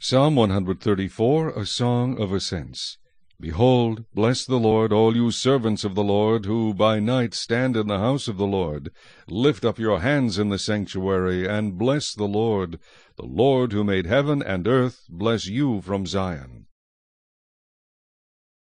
Psalm 134, a song of ascents. Behold, bless the Lord, all you servants of the Lord, who by night stand in the house of the Lord. Lift up your hands in the sanctuary, and bless the Lord. The Lord who made heaven and earth, bless you from Zion.